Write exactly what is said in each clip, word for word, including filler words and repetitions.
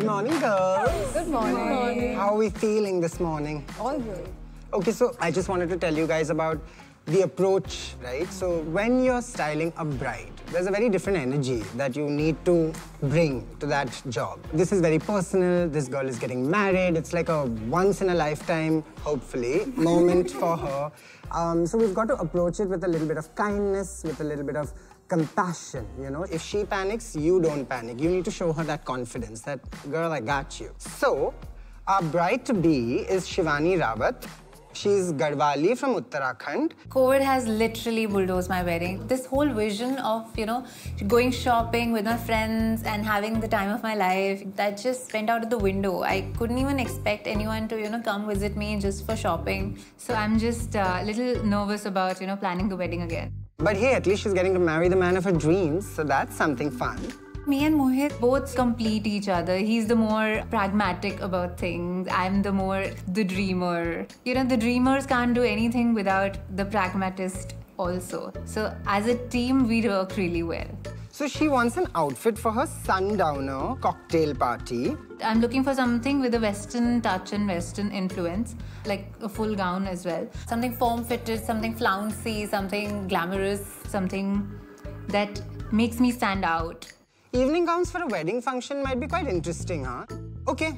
Good morning, girls. Good morning. Good morning. How are we feeling this morning? All good. Okay, so I just wanted to tell you guys about the approach, right? So when you're styling a bride, there's a very different energy that you need to bring to that job. This is very personal. This girl is getting married. It's like a once-in-a-lifetime, hopefully, moment for her. Um, so we've got to approach it with a little bit of kindness, with a little bit of compassion, you know? If she panics, you don't panic. You need to show her that confidence, that, girl, I got you. So, our bride-to-be is Shivani Rawat. She's Garhwali from Uttarakhand. COVID has literally bulldozed my wedding. This whole vision of, you know, going shopping with my friends and having the time of my life, that just went out of the window. I couldn't even expect anyone to, you know, come visit me just for shopping. So I'm just uh, a little nervous about, you know, planning the wedding again. But hey, at least she's getting to marry the man of her dreams, so that's something fun. Me and Mohit both complete each other. He's the more pragmatic about things. I'm the more the dreamer. You know, the dreamers can't do anything without the pragmatist also. So as a team, we work really well. So she wants an outfit for her sundowner cocktail party. I'm looking for something with a Western touch and Western influence, like a full gown as well. Something form-fitted, something flouncy, something glamorous, something that makes me stand out. Evening gowns for a wedding function might be quite interesting, huh? Okay.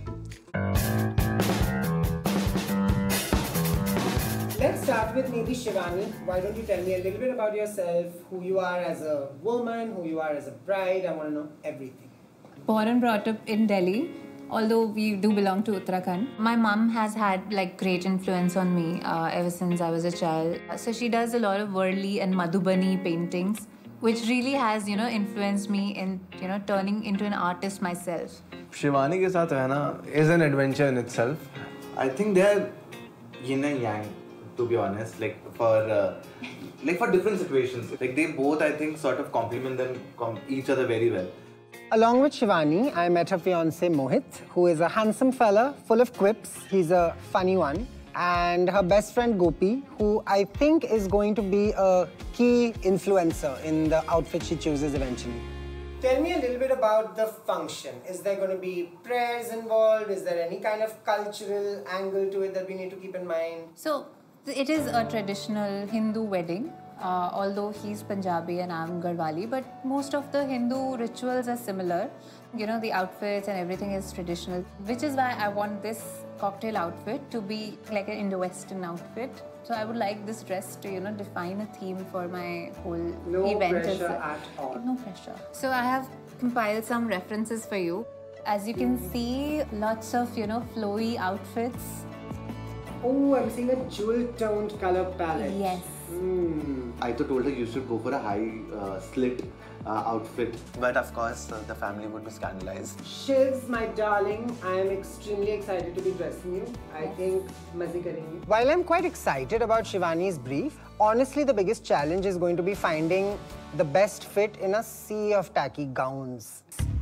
Let's start with maybe Shivani. Why don't you tell me a little bit about yourself, who you are as a woman, who you are as a bride. I want to know everything. Born and brought up in Delhi, although we do belong to Uttarakhand. My mum has had like great influence on me uh, ever since I was a child. So she does a lot of worldly and Madhubani paintings, which really has, you know, influenced me in, you know, turning into an artist myself. Shivani ke saath rehna is an adventure in itself. I think they're yin and yang, to be honest, like for uh, like for different situations. Like they both, I think, sort of complement them com each other very well. Along with Shivani, I met her fiancé Mohit, who is a handsome fella, full of quips. He's a funny one. And her best friend Gopi, who I think is going to be a key influencer in the outfit she chooses eventually. Tell me a little bit about the function. Is there going to be prayers involved? Is there any kind of cultural angle to it that we need to keep in mind? So it is a traditional Hindu wedding, uh, although he's Punjabi and I'm Garhwali, but most of the Hindu rituals are similar. You know, the outfits and everything is traditional, which is why I want this cocktail outfit to be like an Indo-Western outfit. So I would like this dress to, you know, define a theme for my whole no event. No pressure at all. No pressure. So I have compiled some references for you. As you can see, lots of, you know, flowy outfits. Oh, I'm seeing a jewel-toned color palette. Yes. Mm. I told her you should go for a high uh, slit uh, outfit. But of course, uh, the family would be scandalized. Shivs, my darling, I am extremely excited to be dressing you. I yes. think mazi karenge. While I'm quite excited about Shivani's brief, honestly, the biggest challenge is going to be finding the best fit in a sea of tacky gowns.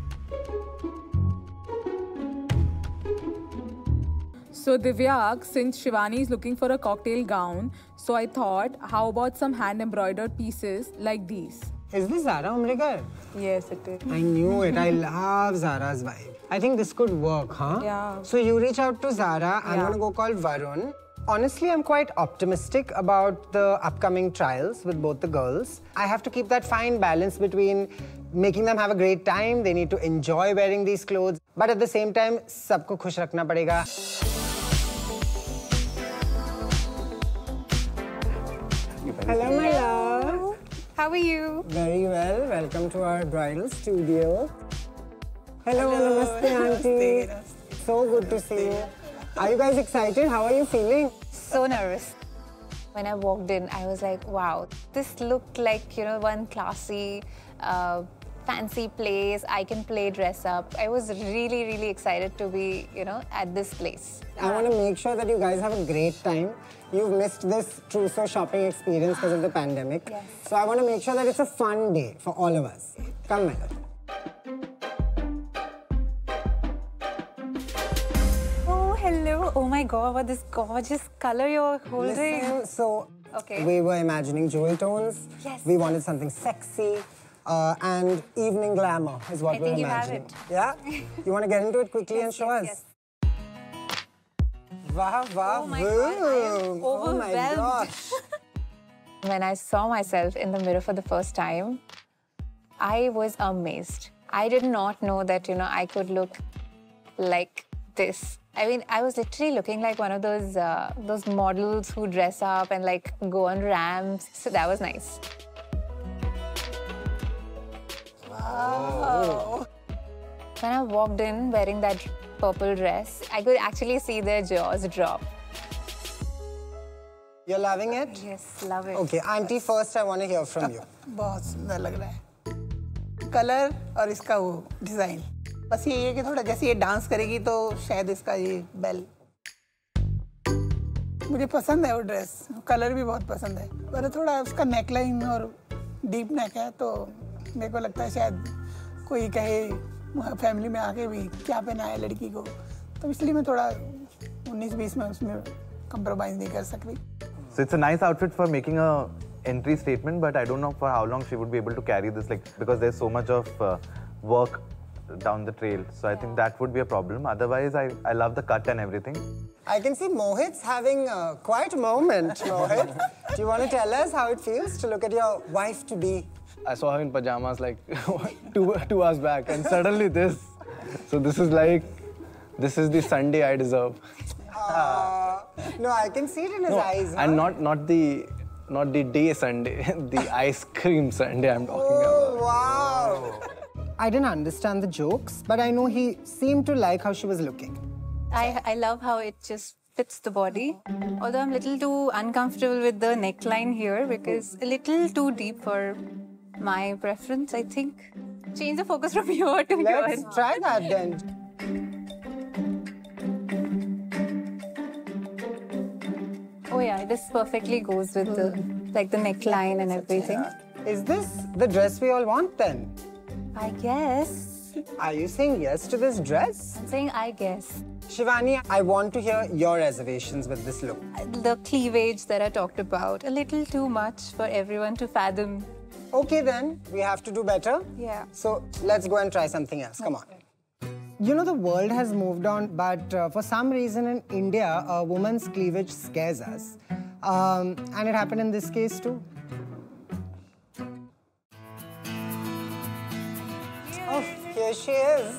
So Divyak, since Shivani is looking for a cocktail gown, so I thought, how about some hand-embroidered pieces like these? Is this Zara Umrigar? Yes, it is. I knew it. I love Zara's vibe. I think this could work, huh? Yeah. So you reach out to Zara. I'm yeah. going to go call Varun. Honestly, I'm quite optimistic about the upcoming trials with both the girls. I have to keep that fine balance between making them have a great time. They need to enjoy wearing these clothes. But at the same time, sabko khush rakhna padega. Hello, my love. How are you? Very well. Welcome to our bridal studio. Hello, Hello. Namaste, auntie. Namaste. So good to see you. Are you guys excited? How are you feeling? So nervous. When I walked in, I was like, wow, this looked like, you know, one classy, uh, fancy place. I can play dress up. I was really, really excited to be, you know, at this place. I want to make sure that you guys have a great time. You've missed this trousseau shopping experience because of the pandemic. Yes. So I want to make sure that it's a fun day for all of us. Come, my love. Oh, hello. Oh my God, what this gorgeous color you're holding. Listen, so okay. we were imagining jewel tones. Yes. We wanted something sexy. uh, and evening glamour is what I we're think you have imagining. it. Yeah? You want to get into it quickly Yes, and show yes, us? yes. Wow, wow, Oh my boom. God, I am Oh my overwhelmed. gosh. When I saw myself in the mirror for the first time, I was amazed. I did not know that, you know, I could look like this. I mean, I was literally looking like one of those uh, those models who dress up and like go on ramps. So that was nice. Wow. When I walked in wearing that purple dress, I could actually see their jaws drop. You're loving it? Yes, love it. Okay, auntie, first I want to hear from you. बहुत सुंदर लग रहा है colour और इसका वो design बस ये है कि थोड़ा जैसे ये डांस करेगी तो शायद इसका ये बेल मुझे पसंद है वो ड्रेस कलर भी बहुत पसंद है पर थोड़ा उसका नेकलाइन और डीप नेक है तो मेरे को लगता है शायद कोई कहे फैमिली में आके भी क्या पहना है लड़की को तो इसलिए मैं थोड़ा उन्नीस बीस में उसमें कंप्रोमाइज नहीं कर सकती So it's a nice outfit for making a entry statement, but I don't know for how long she would be able to carry this, like because there's so much of uh, work down the trail. So I think that would be a problem. Otherwise, I, I love the cut and everything. I can see Mohit's having uh, quite a moment, Mohit. Do you want to tell us how it feels to look at your wife-to-be? I saw her in pajamas like two, two hours back, and suddenly this. So this is like, this is the Sunday I deserve. Uh, no, I can see it in his No, eyes. and huh? not not the not the day Sunday, the ice cream Sunday I'm talking Oh, about. wow. I didn't understand the jokes, but I know he seemed to like how she was looking. I, I love how it just fits the body. Although I'm a little too uncomfortable with the neckline here because a little too deep for my preference, I think. Change the focus from here to here. Let's try that then. Oh yeah, this perfectly goes with the like the neckline and everything. Is this the dress we all want then? I guess. Are you saying yes to this dress? I'm saying I guess. Shivani, I want to hear your reservations with this look. The cleavage that I talked about, a little too much for everyone to fathom. Okay then, we have to do better. Yeah. So let's go and try something else. Come on. You know, the world has moved on, but uh, for some reason in India, a woman's cleavage scares us. Um, and it happened in this case too. Oh, here she is.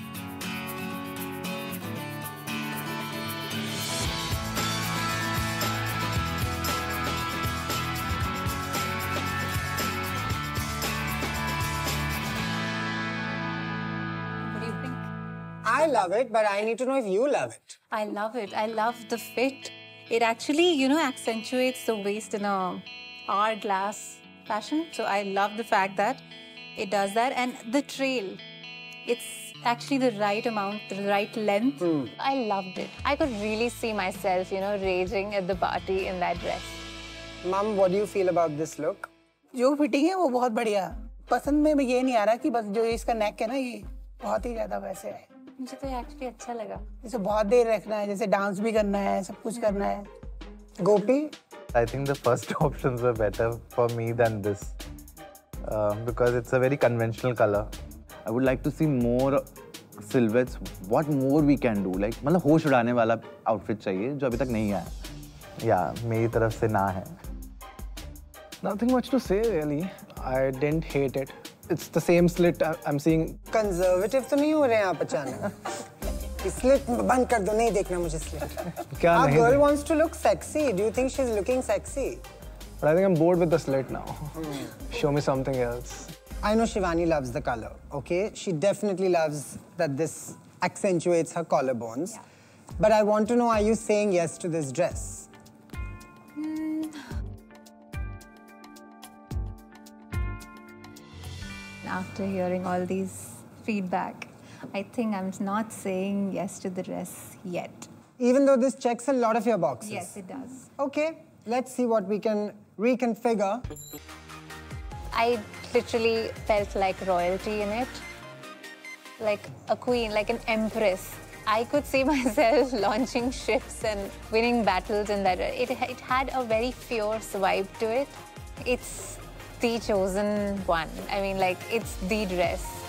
What do you think? I love it, but I need to know if you love it. I love it. I love the fit. It actually, you know, accentuates the waist in a hourglass fashion. So I love the fact that it does that. And the trail, it's actually the right amount, the right length. Mm. I loved it. I could really see myself, you know, raging at the party in that dress. Mom, what do you feel about this look? जो fitting है वो बहुत बढ़िया पसंद में ये नहीं आ रहा कि बस जो इसका नेक है ना ये बहुत ही ज्यादा वैसे है मुझे तो एक्चुअली अच्छा लगा इसे बहुत देर रखना है जैसे डांस भी करना है सब कुछ करना है Gopi? I think the first options were better for me than this uh, because it's a very conventional color. I would like to see more silhouettes. What more we can do? Like, मतलब होश उड़ाने वाला outfit चाहिए जो अभी तक नहीं है. Yeah, मेरी तरफ से ना है. Nothing much to say really. I didn't hate it. It's the same slit I'm seeing. Conservative तो नहीं हो रहे हैं आप अचानक. Slit बंद कर दो नहीं देखना मुझे slit. क्या Our नहीं girl देख- wants to look sexy. Do you think she's looking sexy? But I think I'm bored with the slit now. Show me something else. I know Shivani loves the color, okay? She definitely loves that this accentuates her collarbones. But I want to know, are you saying yes to this dress? After hearing all these feedback, I think I'm not saying yes to the dress yet. Even though this checks a lot of your boxes? Yes, it does. Okay, let's see what we can reconfigure. I literally felt like royalty in it. Like a queen, like an empress. I could see myself launching ships and winning battles in that. It, it had a very fierce vibe to it. It's the chosen one. I mean, like, it's the dress.